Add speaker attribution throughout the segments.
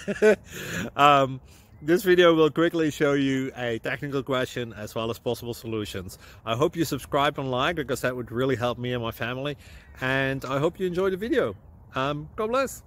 Speaker 1: um, this video will quickly show you a technical question as well as possible solutions. I hope you subscribe and like, because that would really help me and my family. And I hope you enjoy the video. God bless.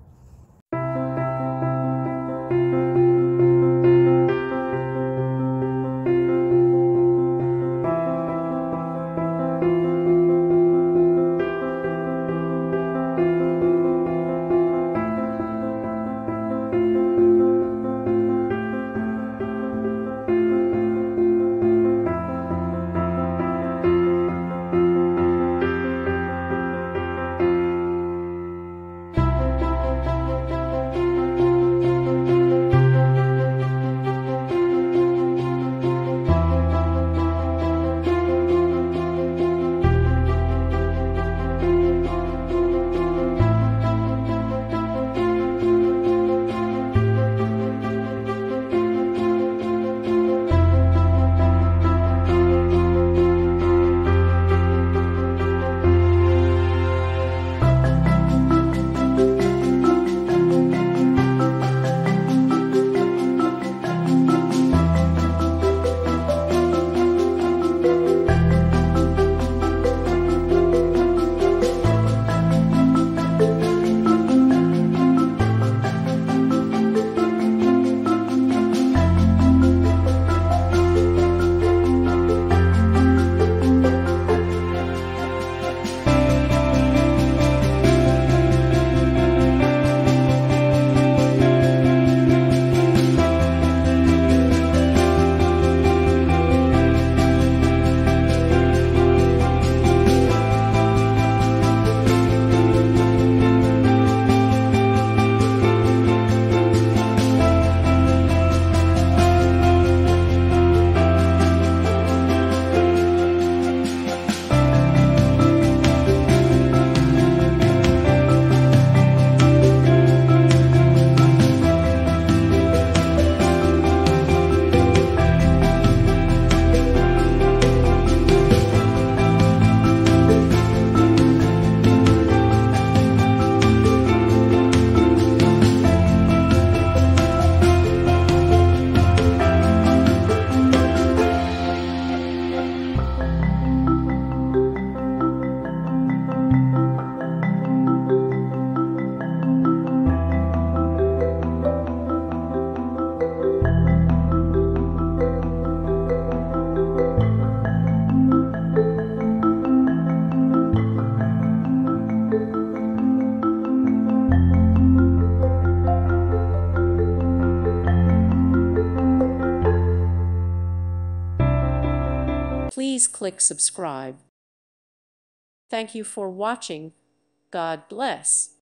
Speaker 2: Please click subscribe. Thank you for watching. God bless.